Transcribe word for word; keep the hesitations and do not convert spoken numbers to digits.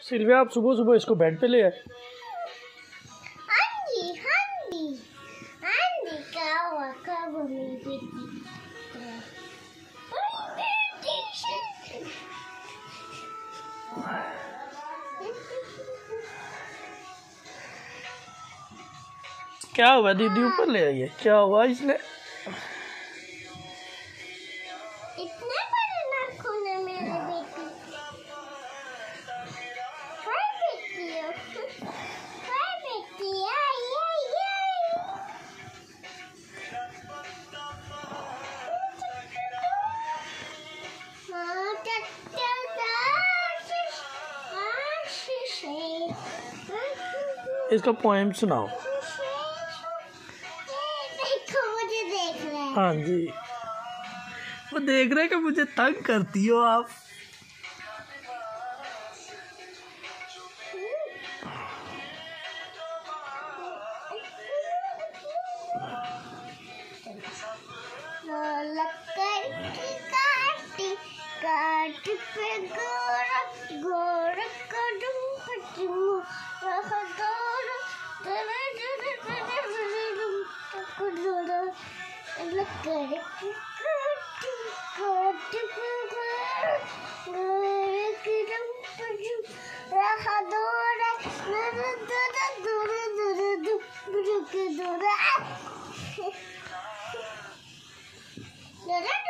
Sylvia, आप सुबह सुबह इसको बेड पे ले आए। हाँ जी, हाँ जी, हाँ जी, क्या हुआ कब मेरी बेटी? क्या हुआ दीदी, ऊपर ले आइए। क्या हुआ इसने? इतने बड़े नाखून है मेरी बेटी। हाय बेटी, हाय बेटी, आई आई आई। हाँ चट्टा दाश, आशीष है। इसका पोएम सुनाओ। देखो मुझे देख रहे हैं। हाँ जी, वो देख रहे हैं कि मुझे तंग करती हो आप। लक्कड़ की काटी काट पे गोरा गोरा कदम कदम रह गोरा तेरे तेरे तेरे गोरा लक्कड़ की काटी काट पे गोरा गोरा कदम कदम रह गोरा दूर दूर दूर दूर दूर दूर दूर